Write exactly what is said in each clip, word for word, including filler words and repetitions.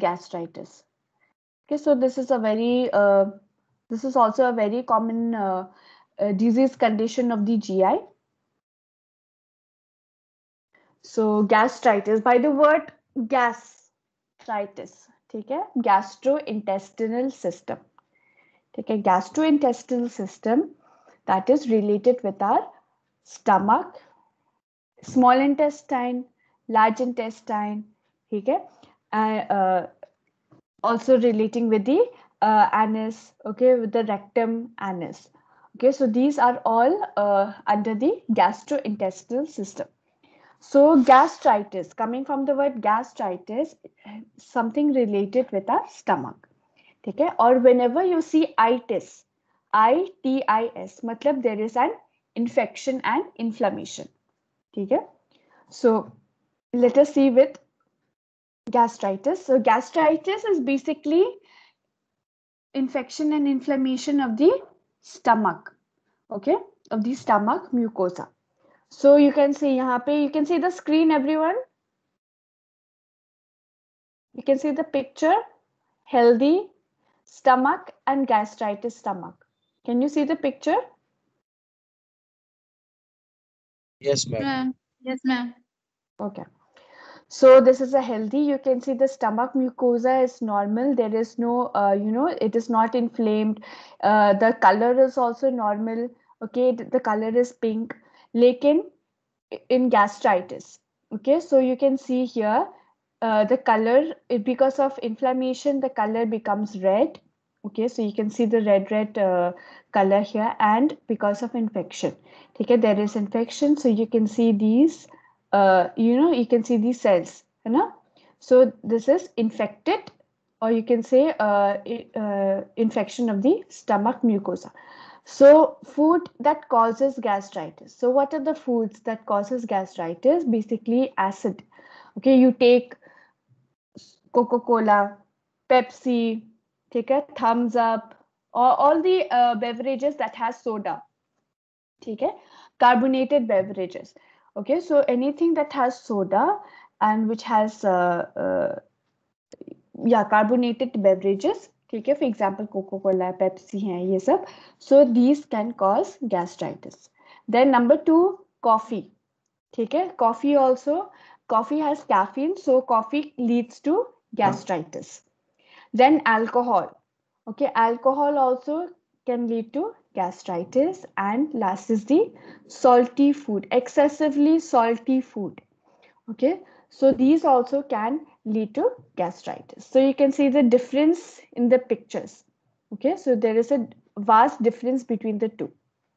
gastritis. Okay, so this is a very uh, this is also a very common uh, uh, disease condition of the G I. So gastritis, by the word gastritis, ठीक है, gastrointestinal system, ठीक है, gastrointestinal system that is related with our stomach, small intestine, large intestine, ठीक है, and uh, also relating with the uh, anus, okay, with the rectum, anus. Okay, so these are all uh, under the gastrointestinal system. So gastritis, coming from the word gastritis, something related with our stomach. ठीक है, or whenever you see itis, I T I S, मतलब there is an infection and inflammation. ठीक है, so let us see with gastritis. So gastritis is basically infection and inflammation of the stomach, okay, of the stomach mucosa. So you can see यहाँ पे, you can see the screen, everyone. You can see the picture, healthy stomach and gastritis stomach. Can you see the picture? Yes, ma'am. Yes, ma'am. Okay. So this is a healthy, you can see the stomach mucosa is normal. There is no, uh, you know, it is not inflamed. Uh, the color is also normal. Okay, the color is pink. Lekin in gastritis, okay, so you can see here uh, the color, it, because of inflammation, the color becomes red. Okay, so you can see the red red uh, color here, and because of infection, okay, there is infection, so you can see these uh, you know, you can see these cells, you know, so this is infected, or you can say uh, uh, infection of the stomach mucosa. So food that causes gastritis. So what are the foods that causes gastritis? Basically acid. Okay, you take Coca-Cola, Pepsi, take a thumbs up, or all the uh, beverages that has soda. Okay, carbonated beverages. Okay, so anything that has soda and which has uh, uh, yeah, carbonated beverages, ठीक है, for example Coca-Cola, Pepsi हैं ये सब, so these can cause gastritis. Then number two, coffee, ठीक है, coffee also, coffee has caffeine, so coffee leads to gastritis. Then alcohol, okay, alcohol also can lead to gastritis. And last is the salty food, excessively salty food. Okay, so these also can lead to gastritis. So you can see the difference in the pictures. Okay, so there is a vast difference between the two.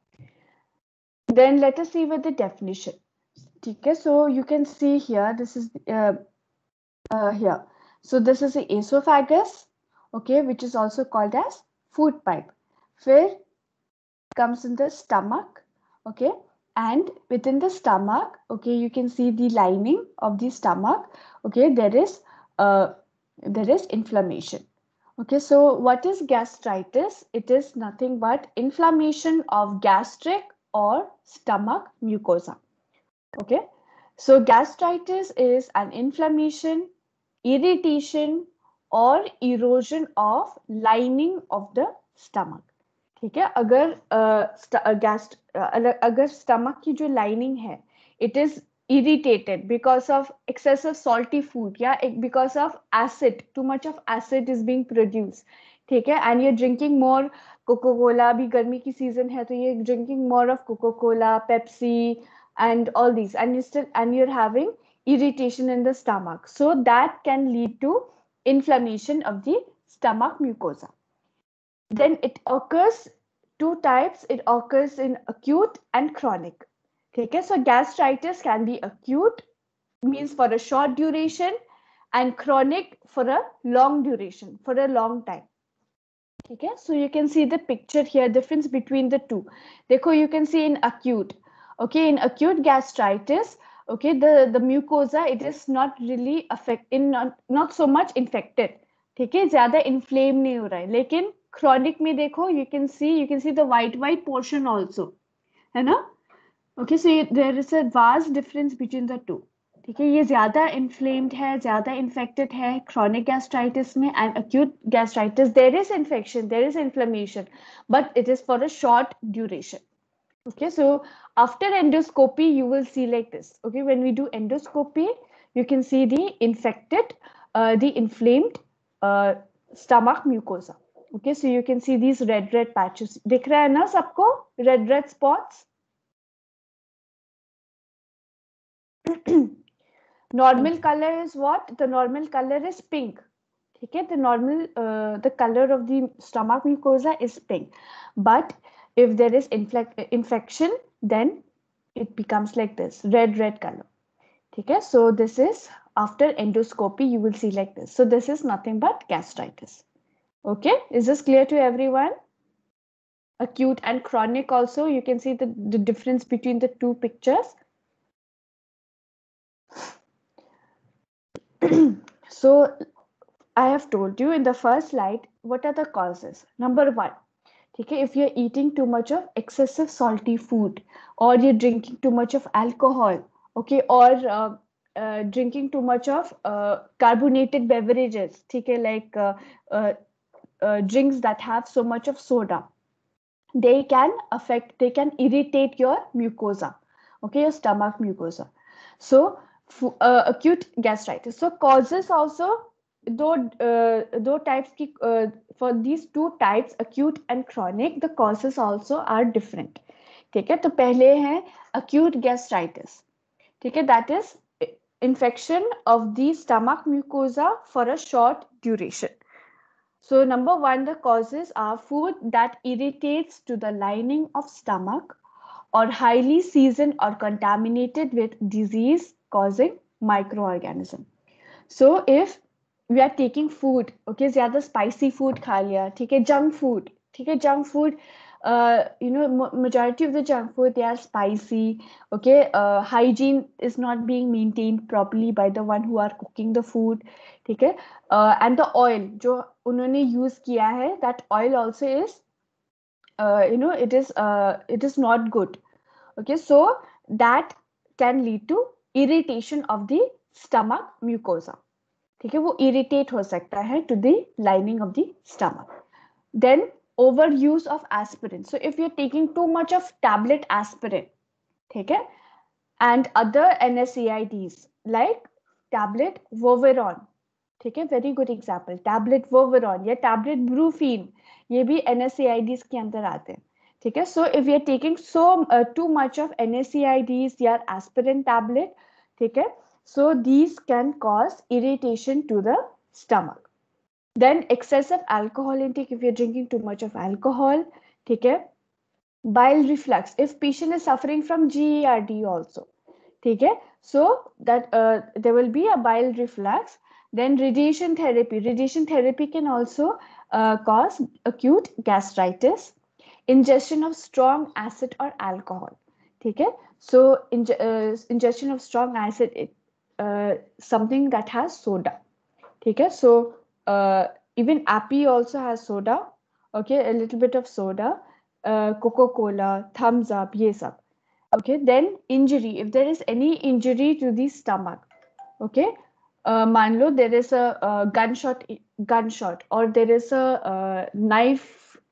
Then let us see with the definition. Okay, so you can see here, this is uh, uh, here. So this is the esophagus, okay, which is also called as food pipe. Where comes in the stomach, okay, and within the stomach, okay, you can see the lining of the stomach. Okay, there is uh, there is inflammation. Okay, so what is gastritis? It is nothing but inflammation of gastric or stomach mucosa. Okay, so gastritis is an inflammation, irritation or erosion of lining of the stomach. ठीक है, अगर gas अगर stomach की जो lining है, it is irritated because of excessive salty food, yeah, because of acid, too much of acid is being produced, ठीक है, and you're drinking more Coca-Cola, अभी गर्मी की season है तो you're drinking more of Coca-Cola, Pepsi and all these, and you still and you're having irritation in the stomach, so that can lead to inflammation of the stomach mucosa. Then it occurs two types, it occurs in acute and chronic. Okay, so gastritis can be acute, means for a short duration, and chronic for a long duration, for a long time. Okay, so you can see the picture here, difference between the two. Dekho, you can see in acute, okay, in acute gastritis, okay, the the mucosa, it is not really affect in not, not so much infected, ठीक है, ज्यादा inflame नहीं हो रहा है, लेकिन chronic में देखो, you can see you can see the white white portion also, है ना? Okay, so there is a vast difference between the two. ठीक है, ये ज्यादा इन्फ्लेम्ड है, ज्यादा इन्फेक्टेड है chronic gastritis में, and acute gastritis there is infection, there is inflammation, but it is for a short duration. Okay, so after endoscopy you will see like this. Okay, when we do endoscopy you can see the infected, uh, the inflamed uh, stomach mucosa. Okay, so you can see these red red patches. दिख रहा है ना सबको, red red spots? Normal color is what? The normal color is pink. ठीक है, the normal uh, the color of the stomach mucosa is pink, but if there is infection then it becomes like this red red color. ठीक है, so this is after endoscopy you will see like this. So this is nothing but gastritis. Okay, is this clear to everyone? Acute and chronic also, you can see the, the difference between the two pictures. So I have told you in the first slide what are the causes. Number one, okay, if you're eating too much of excessive salty food, or you're drinking too much of alcohol, okay, or uh, uh, drinking too much of uh, carbonated beverages, okay, like uh, uh, uh, drinks that have so much of soda, they can affect, they can irritate your mucosa, okay, your stomach mucosa. So uh, acute gastritis. So causes also, though uh, though types की, uh, for these two types, acute and chronic, the causes also are different. ठीक है, तो पहले है acute gastritis. ठीक है, that is infection of the stomach mucosa for a short duration. So number one, the causes are food that irritates to the lining of stomach, or highly seasoned or contaminated with disease causing microorganism. So if we are taking food, okay, ज़्यादा spicy food खा लिया, ठीक है, junk food, ठीक है, junk food, uh, you know, majority of the junk food, they are spicy, okay, uh, hygiene is not being maintained properly by the one who are cooking the food, ठीक है, uh, and the oil जो उन्होंने use किया है, that oil also is, uh, you know, it is, uh, it is not good. Okay, so that can lead to irritation of the stomach mucosa. ठीक है, वो irritate हो सकता है to the lining of the stomach. Then overuse of aspirin. So if you're taking too much of tablet aspirin, ठीक है, and other N S A I Ds like tablet Voveron, ठीक है, very good example, tablet Voveron या tablet Brufen, ये भी N S A I Ds के अंदर आते हैं. ठीक है, so if we are taking so uh, too much of N S A I Ds या aspirin tablet, ठीक है, so these can cause irritation to the stomach. Then excessive alcohol intake, if you're drinking too much of alcohol, ठीक है, bile reflux, if patient is suffering from G E R D also, ठीक है, so that uh, there will be a bile reflux. Then radiation therapy, radiation therapy can also uh, cause acute gastritis. Ingestion of strong acid or alcohol, ठीक है, so in, uh, ingestion of strong acid, uh, something that has soda, ठीक है, so uh, even Appy also has soda, okay, a little bit of soda, uh, Coca-Cola, Thumbs Up, ये सब. Okay, then injury, if there is any injury to the stomach, okay, uh, मान लो there is a, a gunshot gunshot or there is a uh, knife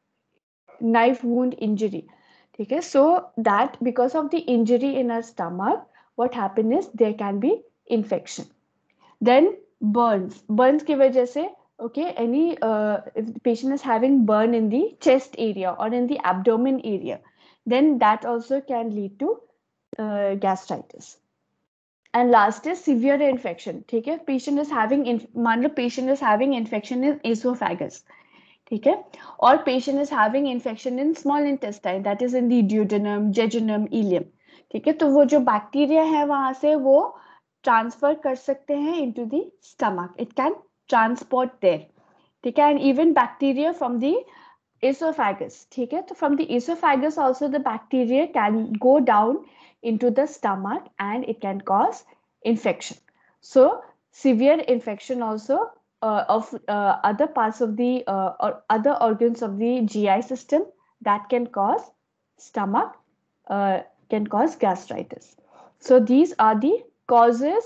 knife wound injury, ठीक है, so that because of the injury in our stomach, what happen is there can be infection. Then burns, burns की वजह से, okay, any uh, if the patient is having burn in the chest area or in the abdomen area, then that also can lead to uh, gastritis. And last is severe infection, ठीक है, patient is having, मान लो patient is having infection in esophagus, ठीक है, or patient is having infection in small intestine, that is in the duodenum, jejunum, ileum, ठीक है, तो वो जो बैक्टीरिया है वहां से वो ट्रांसफर कर सकते हैं into the stomach, it can transport there, ठीक है, and even bacteria from the esophagus, ठीक है, तो from the esophagus also the bacteria can go down into the stomach and it can cause infection. So severe infection also uh, of uh, other parts of the uh, or other organs of the G I system, that can cause stomach, uh, can cause gastritis. So these are the causes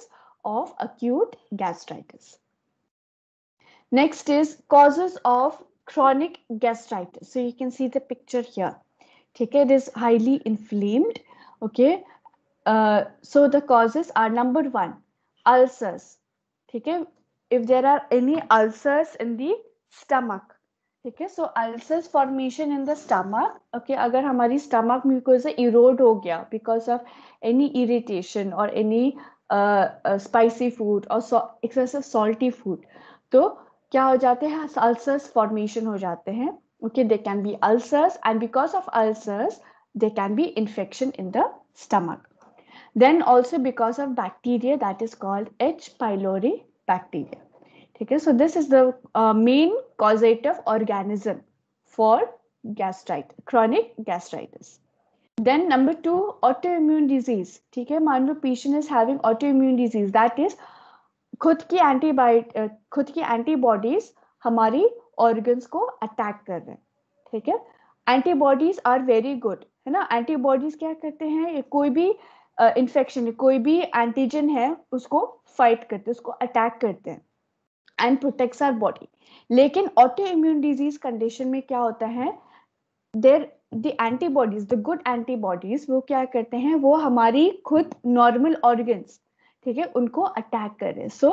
of acute gastritis. Next is causes of chronic gastritis. So you can see the picture here. Okay, it is highly inflamed. Okay, uh, so the causes are number one, ulcers. Okay, if there are any ulcers in the stomach. Okay, so ulcers formation in the stomach. Okay, अगर हमारी stomach mucosa erode हो गया because of any irritation or any uh, uh, spicy food or so, excessive salty food, तो क्या हो जाते हैं, ulcers formation हो जाते हैं. Okay, they can be ulcers, and because of ulcers there can be infection in the stomach. Then also because of bacteria that is called H. pylori bacteria. Okay, so this is the uh, main causative organism for gastritis, chronic gastritis. Then number two, autoimmune disease. Okay, मान लो patient is having autoimmune disease, that is खुद की antibiotic खुद की antibodies हमारी organs को attack कर रहे हैं. ठीक है, एंटीबॉडीज आर वेरी गुड, है ना. एंटीबॉडीज क्या करते हैं, कोई भी इन्फेक्शन uh, कोई भी एंटीजन है उसको फाइट करते हैं, उसको अटैक करते हैं एंड प्रोटेक्ट्स आवर बॉडी. लेकिन ऑटो इम्यून डिजीज कंडीशन में क्या होता है, there the antibodies, the good antibodies वो क्या करते हैं, वो हमारी खुद नॉर्मल ऑर्गन्स, ठीक है, उनको अटैक कर रहे हैं. So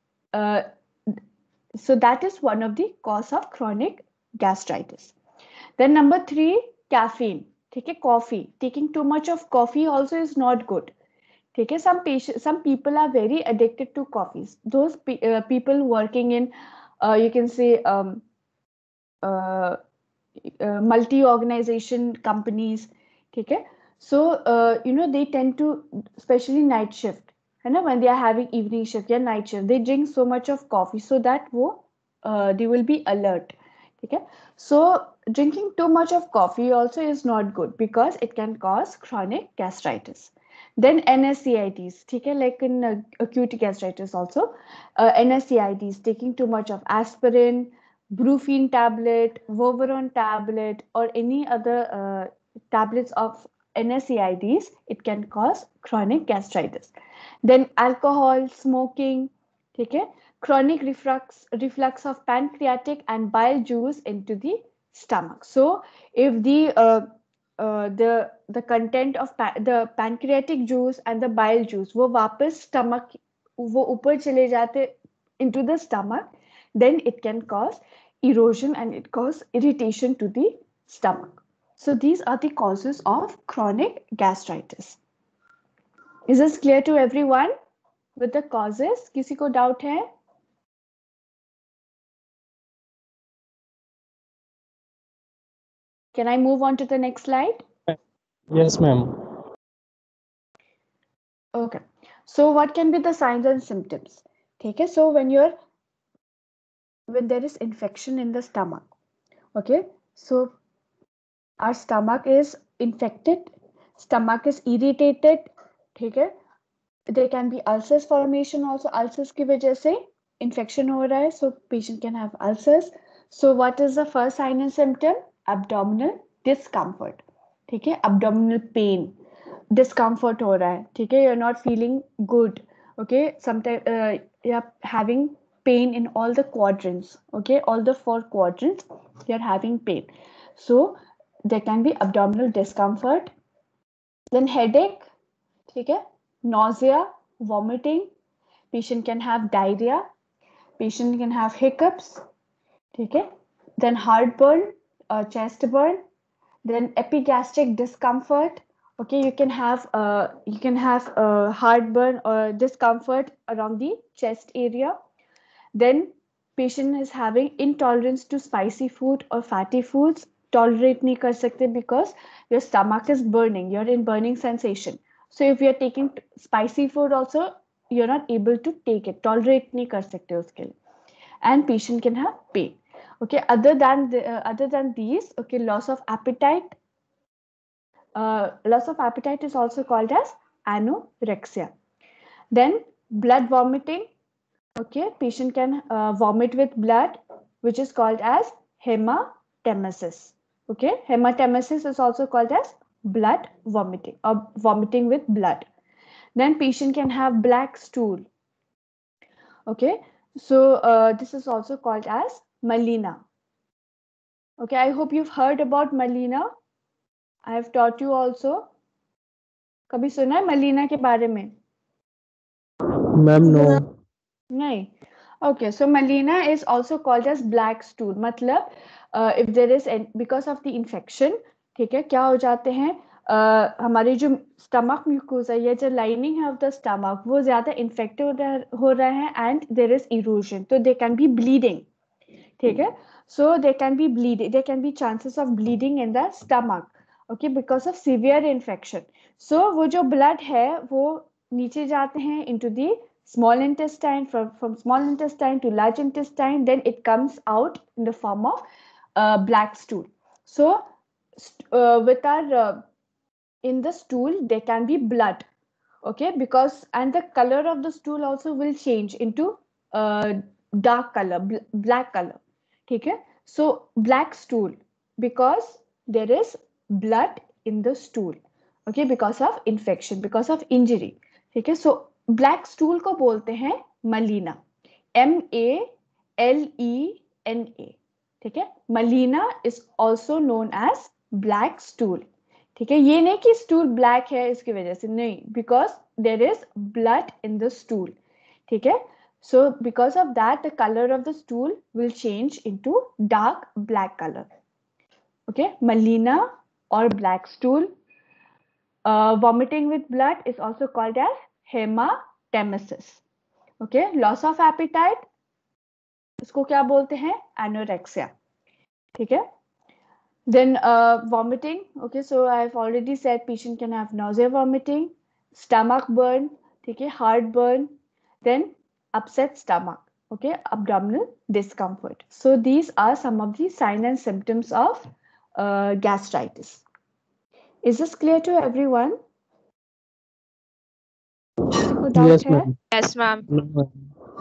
so that is one of the cause of chronic gastritis. Then number three, caffeine. ठीक है, coffee, taking too much of coffee also is not good. ठीक है, some patient some people are very addicted to coffees. Those pe uh, people working in uh, you can say um, uh, uh, multi organization companies. ठीक है, so uh, you know they tend to, especially night shift, है ना, when they are having evening shift या night shift, they drink so much of coffee so that वो uh, they will be alert. ठीक है, so drinking too much of coffee also is not good because it can cause chronic gastritis. Then N S A I Ds, ठीक है, like in uh, acute gastritis also, uh, N S A I Ds, taking too much of aspirin, brufen tablet, Voveron tablet, or any other uh, tablets of N S A I Ds, it can cause chronic gastritis. Then alcohol, smoking, ठीक है, chronic reflux, reflux of pancreatic and bile juice into the stomach. So if the uh, Uh, the the content of pa the pancreatic juice and the bile juice वो वापस stomach वो ऊपर चले जाते into the stomach, then it can cause erosion and it cause irritation to the stomach. So these are the causes of chronic gastritis. Is this clear to everyone with the causes? किसी को doubt है? Can I move on to the next slide? Yes, ma'am. Okay. So what can be the signs and symptoms? Okay. So when you're when there is infection in the stomach, okay. So our stomach is infected, stomach is irritated. Okay. There can be ulcers formation also. Ulcers की वजह से infection हो रहा है. So patient can have ulcers. So what is the first sign and symptom? Abdominal discomfort. ठीक है, abdominal pain, discomfort हो रहा है. ठीक है, you're not feeling good. Okay, sometimes uh, you're having pain in all the quadrants. Okay, all the four quadrants you're having pain. So there can be abdominal discomfort. Then headache. ठीक है, nausea, vomiting. Patient can have diarrhea. Patient can have hiccups. ठीक है, then heartburn, uh, chest burn. Then epigastric discomfort. Okay, you can have uh, you can have uh, heartburn or discomfort around the chest area. Then patient is having intolerance to spicy food or fatty foods. Tolerate नहीं कर सकते because your stomach is burning. You're in burning sensation. So if you're taking spicy food also, you're not able to take it. Tolerate नहीं कर सकते उसके लिए. And patient can have pain. Okay, other than the, uh, other than these, okay, loss of appetite. Uh, loss of appetite is also called as anorexia. Then blood vomiting. Okay, patient can uh, vomit with blood, which is called as hematemesis. Okay, hematemesis is also called as blood vomiting or vomiting with blood. Then patient can have black stool. Okay, so uh, this is also called as melena. Okay, I hope you've heard about melena. I have taught you also. कभी सुना है melena के बारे में? Ma'am no. नहीं. Okay, so melena is also called as black stool. मतलब uh, if there is an, because of the infection, ठीक है, क्या हो जाते हैं uh, हमारी जो स्टमक म्यूकोसा या जो लाइनिंग है ऑफ द स्टमक वो ज्यादा इन्फेक्टेड हो रहा है एंड देयर इज इरोजन, तो दे कैन बी ब्लीडिंग. ठीक है, so they can be bleed they can be chances of bleeding in the stomach. Okay, because of severe infection. So वो जो ब्लड है वो नीचे जाते हैं into the small intestine, from from small intestine to large intestine, then it comes out in the form of uh, black stool. So uh, with our uh, in the stool there can be blood. Okay, because and the color of the stool also will change into uh, dark color, bl black color. Okay, so black stool because there is blood in the stool. Okay, because of infection, because of injury. ठीक है, so black stool को बोलते हैं melena. M A L E N A. ठीक है, melena is also known as black stool. ठीक है, ये नहीं कि stool black है इसकी वजह से, नहीं, because there is blood in the stool. ठीक है, so because of that the color of the stool will change into dark black color. Okay, melena or black stool. Uh, vomiting with blood is also called as hematemesis. Okay, loss of appetite इसको क्या बोलते हैं? Anorexia. ठीक है, then uh, vomiting. Okay, so I've already said patient can have nausea, vomiting, stomach burn, ठीक है, heartburn, then upset stomach. Okay, abdominal discomfort. So these are some of the signs and symptoms of uh, gastritis. Is this clear to everyone? Yes, ma'am. Yes, ma'am. No, ma'am.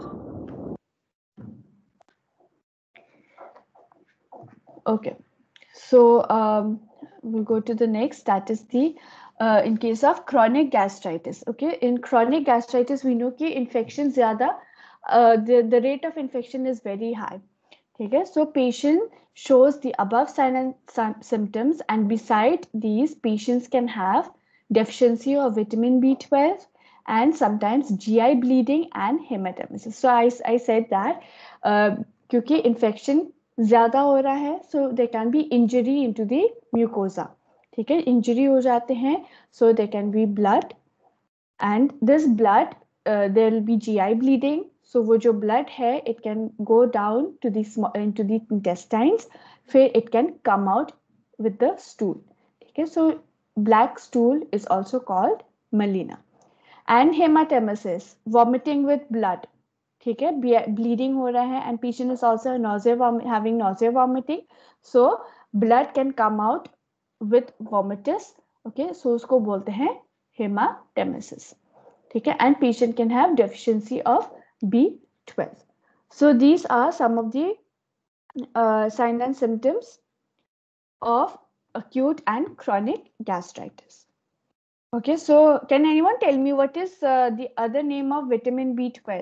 Okay, so um, we'll go to the next. That is the uh, in case of chronic gastritis. Okay, in chronic gastritis we know कि infection ज़्यादा uh, the the rate of infection is very high. ठीक है, so patient shows the above sign and symptoms, and beside these patients can have deficiency of vitamin B twelve and sometimes G I bleeding and hematemesis. So I I said that uh, क्योंकि infection ज्यादा हो रहा है, so there can be injury into the mucosa. ठीक है, injury हो जाते हैं, so there can be blood, and this blood uh, there will be G I bleeding. So वो जो blood है it can go down to the small into the intestines, फिर it can come out with the stool. ठीक है, so black stool is also called melena. And hematemesis, vomiting with blood. ठीक है, bleeding हो रहा है and patient is also nausea, having nausea, vomiting, so blood can come out with vomitus. Okay, so उसको बोलते हैं hematemesis. ठीक है, and patient can have deficiency of B twelve. So these are some of the uh, signs and symptoms of acute and chronic gastritis. Okay, so can anyone tell me what is uh, the other name of vitamin B twelve?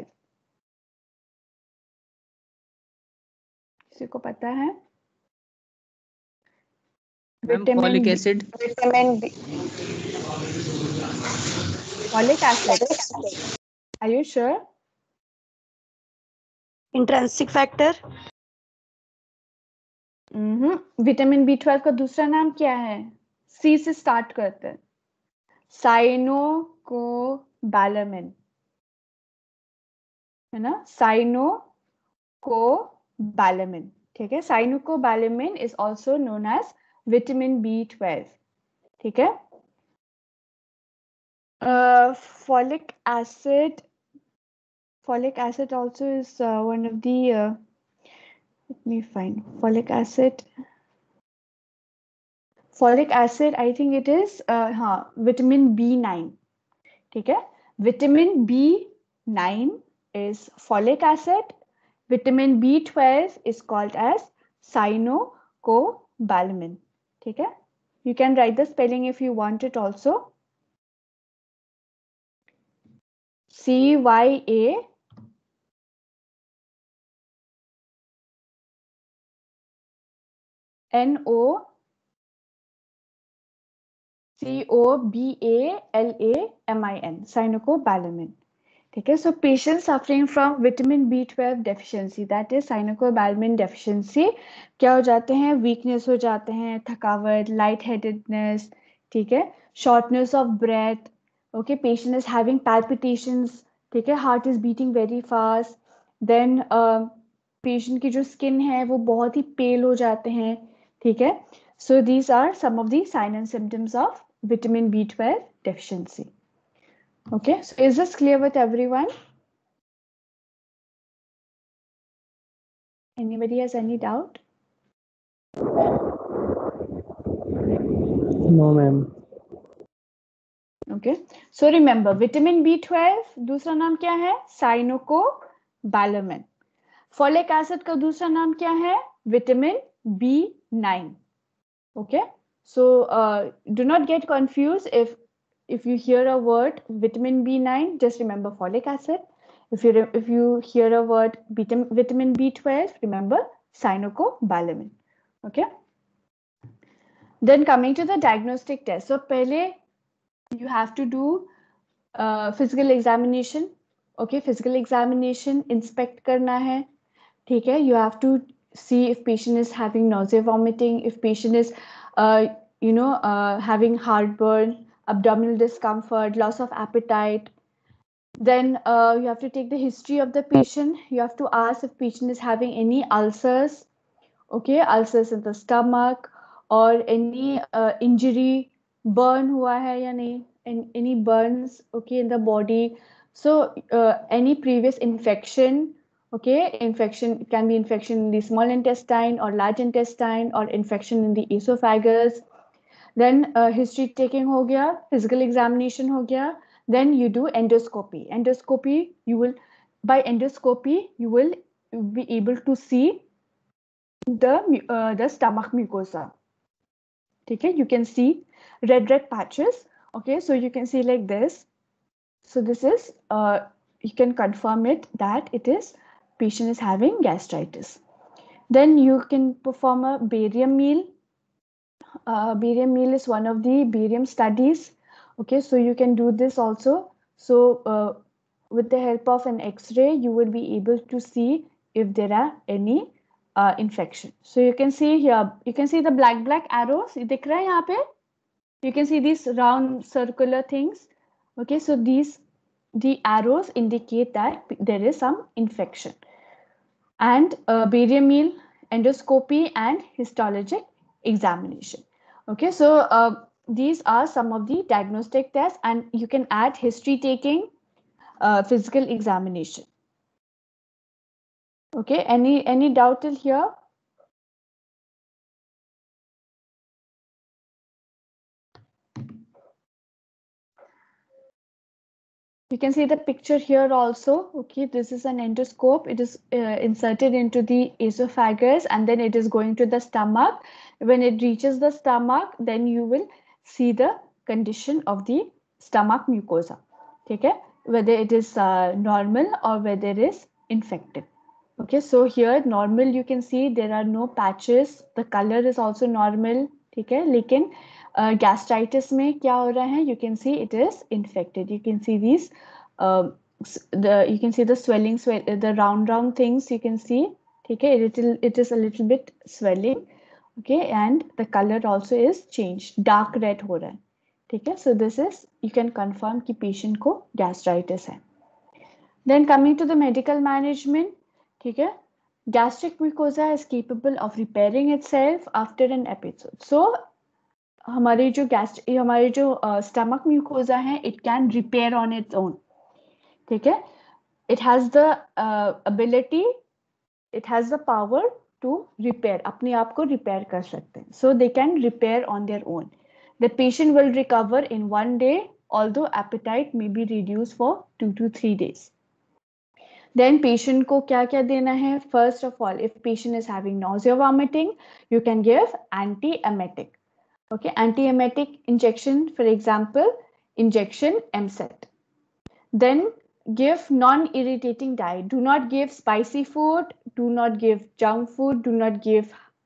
किसी को पता है? Folic acid. Vitamin B. Folic acid. Are you sure? Intrinsic factor. Mm-hmm. Vitamin B twelve का दूसरा नाम क्या है? C से start करते हैं. Cyanocobalamin. है ना? Cyanocobalamin. ठीक है? Cyanocobalamin is also known as vitamin B twelve. ठीक है? Uh, folic acid. Folic acid also is uh, one of the. Uh, let me find folic acid. Folic acid, I think it is uh, हाँ, vitamin B nine. ठीक है? Vitamin B nine is folic acid. Vitamin B twelve is called as cyanocobalamin. ठीक है? You can write the spelling if you want it also. C Y A N O C O B A L A M I N, cyanocobalamin. ठीक है, so patient suffering from vitamin B twelve deficiency, that is cyanocobalamin deficiency, क्या हो जाते हैं? weakness हो जाते हैं, थकावट, light headedness, ठीक है, shortness of breath, okay, patient is having palpitations, ठीक है, heart is beating very fast, then uh, patient की जो skin है वो बहुत ही pale हो जाते हैं, ठीक है. So these are some of the signs and symptoms of vitamin B twelve deficiency. Okay, so is this clear with everyone? Anybody has any doubt? No, ma'am. Okay, so remember vitamin B twelve दूसरा नाम क्या है? Cyanocobalamin. Folic acid का दूसरा नाम क्या है? Vitamin B nine. Okay, so uh, do not get confused if if you hear a word vitamin B nine, just remember folic acid. If you if you hear a word vitamin B twelve, remember cyanocobalamin. Okay. Then coming to the diagnostic test. So pehle you have to do uh, physical examination. Okay, physical examination, inspect karna hai. ठीक है, you have to see if patient is having nausea, vomiting, if patient is uh, you know uh, having heartburn, abdominal discomfort, loss of appetite. Then uh, you have to take the history of the patient. You have to ask if patient is having any ulcers, okay, ulcers in the stomach, or any uh, injury, burn hua hai ya nahi, and any burns, okay, in the body. So uh, any previous infection, okay, infection, it can be infection in the small intestine or large intestine, or infection in the esophagus. Then uh, history taking ho gaya, physical examination ho gaya. Then you do endoscopy. Endoscopy, you will, by endoscopy you will be able to see the uh, the stomach mucosa. Okay, you can see red red patches. Okay, so you can see like this. So this is uh, you can confirm it that it is patient is having gastritis. Then you can perform a barium meal. Uh, barium meal is one of the barium studies. Okay, so you can do this also. So uh, with the help of an X-ray, you will be able to see if there are any uh, infection. So you can see here, you can see the black black arrows. दिख रहा है यहाँ पे? You can see these round circular things. Okay, so these the arrows indicate that there is some infection. And uh, barium meal, endoscopy, and histologic examination. Okay, so uh, these are some of the diagnostic tests, and you can add history taking, uh, physical examination. Okay, any any doubt till here? You can see the picture here also. Okay, this is an endoscope. It is uh, inserted into the esophagus, and then it is going to the stomach. When it reaches the stomach, then you will see the condition of the stomach mucosa. Okay, whether it is uh, normal or whether it is infected. Okay, so here normal, you can see there are no patches. The color is also normal. Okay, लेकिन uh, gastritis में क्या हो रहा है? You can see it is infected. You can see these uh, the you can see the swelling, swell, the round round things. You can see, okay, it will it is a little bit swelling. Okay, and the color also is changed, dark red हो रहा है. ठीक है, so this is, you can confirm कि patient को gastritis है. Then coming to the medical management, ठीक है, gastric mucosa is capable of repairing itself after an episode. So हमारी जो गैस हमारी जो स्टमक uh, म्यूकोजा है, it can repair on its own. ठीक है, it has the ability, it has the power to repair, अपने आप को रिपेयर कर सकते हैं. So they can repair on their own. The patient will recover in one day, although appetite may be reduce for two two three days. Then patient को क्या क्या देना है? First of all, if patient is having nausea, vomiting, you can give anti-emetic. Okay, anti-emetic injection, for example, injection M S E T. Then give non-irritating diet. Do not give spicy food. Do not give junk food. Do not give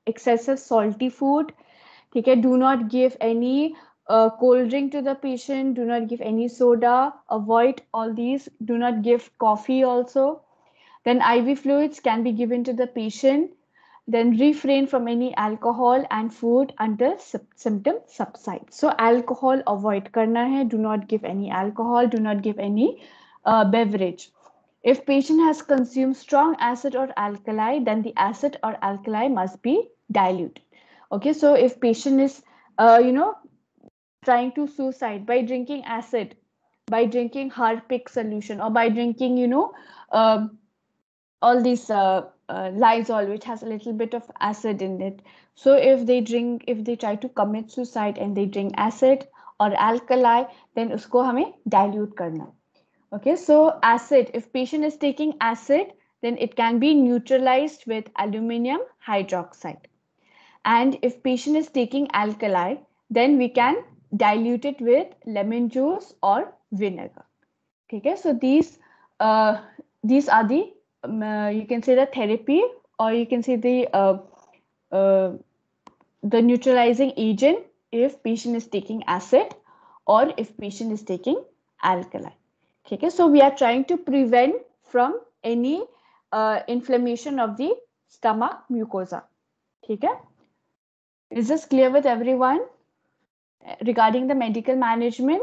excessive salty food. ठीक है, do not give any uh, cold drink to the patient, do not give any soda, avoid all these, do not give coffee also. Then I V fluids can be given to the patient. Then refrain from any alcohol and food until symptoms subside. So alcohol avoid karna hai, do not give any alcohol, do not give any uh, beverage. If patient has consumed strong acid or alkali, then the acid or alkali must be diluted. Okay, so if patient is, uh, you know, trying to suicide by drinking acid, by drinking Harpic solution, or by drinking, you know, uh, all these uh, uh, Lysol, which has a little bit of acid in it. So if they drink, if they try to commit suicide and they drink acid or alkali, then usko hame dilute karna. Okay, so acid, if patient is taking acid, then it can be neutralized with aluminum hydroxide. And if patient is taking alkali, then we can dilute it with lemon juice or vinegar. Okay, so these uh, these are the um, uh, you can say the therapy, or you can say the uh, uh, the neutralizing agent if patient is taking acid or if patient is taking alkali. Okay, so we are trying to prevent from any uh, inflammation of the stomach mucosa. Okay, is this clear with everyone regarding the medical management?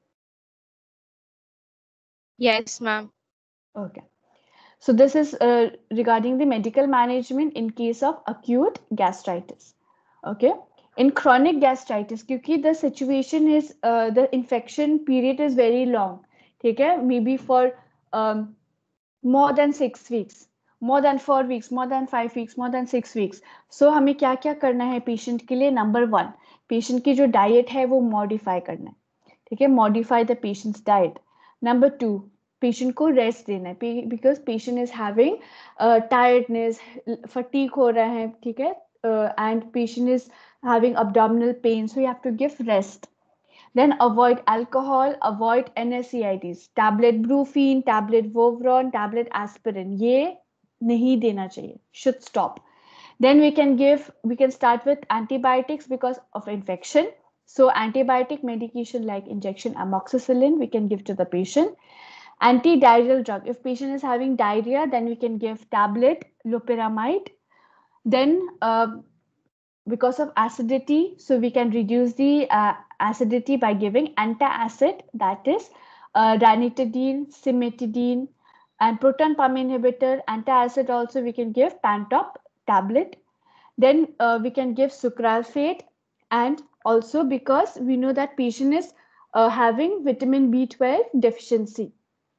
Yes, ma'am. Okay. So this is uh, regarding the medical management in case of acute gastritis. Okay. In chronic gastritis, because the situation is, uh, the infection period is very long. Okay. Maybe for um, more than six weeks, more than four weeks, more than five weeks, more than six weeks. So हमें क्या क्या करना है patient के लिए? Number one, patient की जो diet है वो modify करना है. ठीक है, modify the patient's diet. Number two, patient को रेस्ट देना है because patient is having tiredness, fatigue हो रहा है. ठीक है, and patient is having abdominal pain, so you have to give rest. Then avoid alcohol, avoid N S A I Ds, tablet brufen, tablet Voveron, tablet aspirin, ये नहीं देना चाहिए, should stop. Then we can give, we can start with antibiotics because of infection. So antibiotic medication like injection amoxicillin we can give to the patient. Anti-diarrheal drug, if patient is having diarrhea, then we can give tablet loperamide. Then uh, because of acidity, so we can reduce the uh, acidity by giving antacid, that is uh, ranitidine, cimetidine, and proton pump inhibitor. Antacid also we can give Pantop tablet. Then uh, we can give sucralfate, and also because we know that patient is uh, having vitamin B twelve deficiency,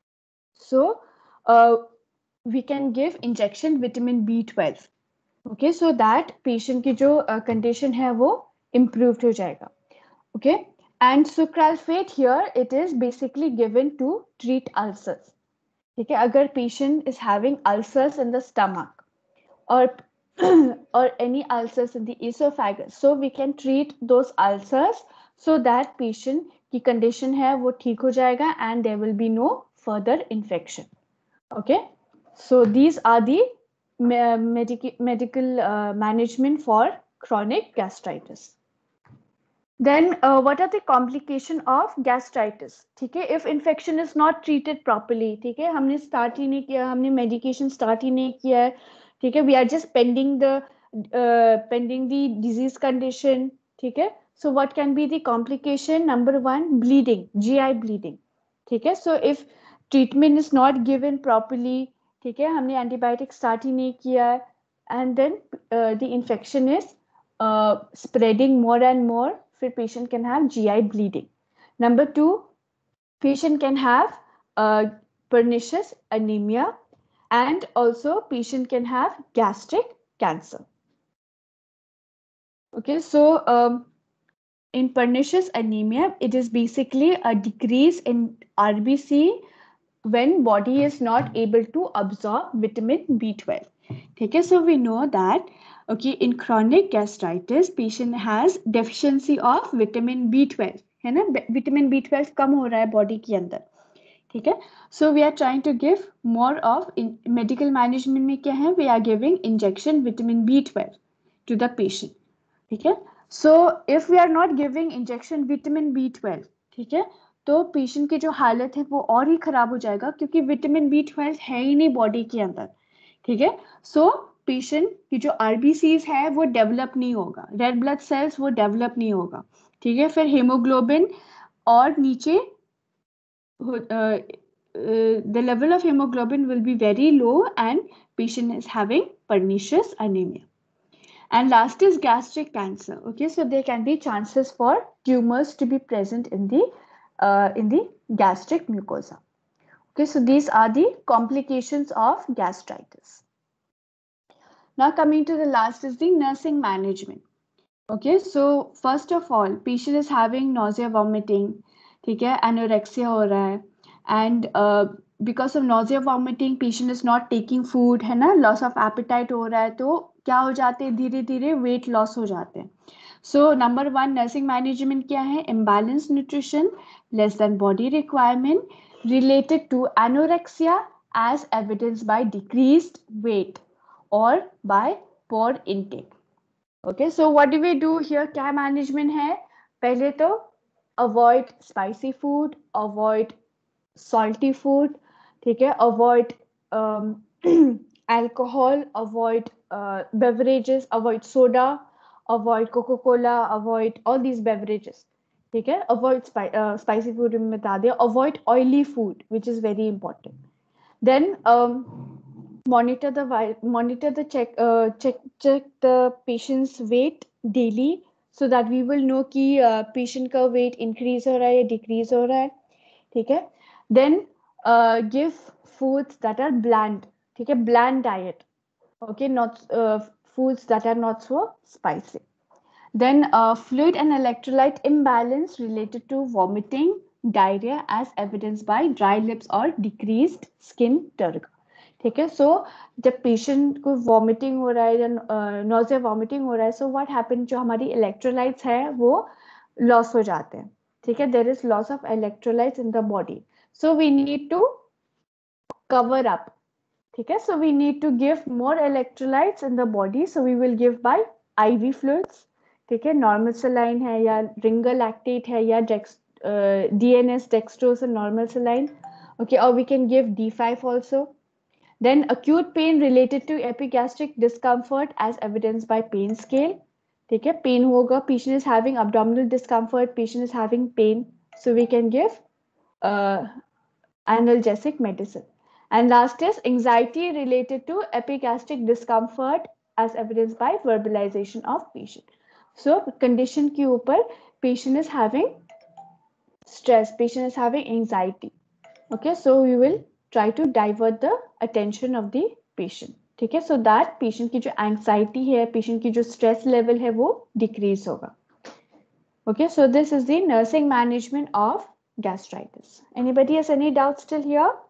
so uh, we can give injection vitamin B twelve. Okay, so that patient की जो uh, condition है वो improved हो जाएगा. Okay, and sucralfate here it is basically given to treat ulcers. ठीक है, अगर patient is having ulcers in the stomach or or any ulcers in the esophagus, so we can treat those ulcers so that patient की condition है वो ठीक हो जाएगा and there will be no further infection. Okay, so these are the medic medical uh, management for chronic gastritis. Then uh, what are the complication of gastritis? ठीक है, if infection is not treated properly, ठीक है, हमने start ही नहीं किया, हमने medication start ही नहीं किया है, ठीक है, we are just pending the uh, pending the disease condition. ठीक है, so what can be the complication? Number one, bleeding, G I bleeding. ठीक है, so if treatment is not given properly, ठीक है, हमने antibiotic start ही नहीं किया है, and then uh, the infection is uh, spreading more and more, फिर patient can have G I bleeding. Number two, patient can have uh, pernicious anemia, and also patient can have gastric cancer. Okay, so um, in pernicious anemia, it is basically a decrease in R B C when body is not able to absorb vitamin B twelve. Okay, so we know that okay, in chronic gastritis, patient has deficiency of vitamin B twelve. है ना, vitamin B twelve कम हो रहा है body के अंदर. ठीक है, so we are trying to give more of in medical management में क्या है, we are giving injection vitamin B twelve. to the patient. ठीक है, so if we are not giving injection vitamin B twelve, ठीक है, तो patient की जो हालत है वो और ही खराब हो जाएगा, क्योंकि विटामिन बी ट्वेल्व है ही नहीं बॉडी के अंदर. ठीक है, सो पेशेंट की जो आरबीसीज है वो डेवलप नहीं होगा, रेड ब्लड सेल्स वो डेवलप नहीं होगा. ठीक है, फिर हीमोग्लोबिन और नीचे the level of hemoglobin will be very low and patient is having pernicious anemia. And last is gastric cancer. Okay, so there can be chances for tumors to be present in the uh, in the gastric mucosa. Okay, so these are the complications of gastritis. Now coming to the last is the nursing management. Okay, so first of all, patient is having nausea, vomiting, ठीक है, anorexia हो रहा है, and uh, because of nausea, vomiting, patient is not taking food, है ना, loss of appetite हो रहा है, तो क्या हो जाते हैं, धीरे धीरे weight loss हो जाते हैं. So number one nursing management क्या है, imbalanced nutrition, less than body requirement, related to anorexia as evidenced by decreased weight or by poor intake. Okay, so what do we do here? क्या management है? पहले तो avoid spicy food, avoid salty food, ठीक है, avoid um, alcohol, avoid uh, beverages, avoid soda, avoid Coca-Cola, avoid all these beverages. ठीक है, avoid spi uh, spicy food में बता दिया, avoid oily food, which is very important. Then um, monitor the monitor the check uh, check check the patient's weight daily, so that we will know कि uh, patient का weight increase हो रहा है या decrease हो रहा है. ठीक है, then uh, give foods that are bland. ठीक है, bland diet. Okay, not uh, foods that are not so spicy. Then uh, fluid and electrolyte imbalance related to vomiting, diarrhea as evidenced by dry lips or decreased skin turgor. ठीक है, सो जब patient को vomiting हो रहा है या nausea vomiting हो रहा है, सो व्हाट हैपन, जो हमारी इलेक्ट्रोलाइट्स है वो लॉस हो जाते हैं. ठीक है, there is loss of electrolytes in the body, so we need to cover up. ठीक है, so we need to give more electrolytes in the body, so we will give by IV fluids. ठीक है, normal saline है या ringer lactate है या DNS dextrose normal saline. Okay, और we can give D five also. Then acute pain related to epigastric discomfort as evidenced by pain scale. ठीक है, pain होगा, patient is having abdominal discomfort, patient is having pain, so we can give uh, analgesic medicine. And last is anxiety related to epigastric discomfort as evidenced by verbalization of patient. So condition के ऊपर patient is having stress, patient is having anxiety. Okay, so we will try to divert the attention of the patient. ठीक है, so that patient की जो anxiety है, patient की जो stress level है वो decrease होगा. Okay, so this is the nursing management of gastritis. Anybody has any doubts still here?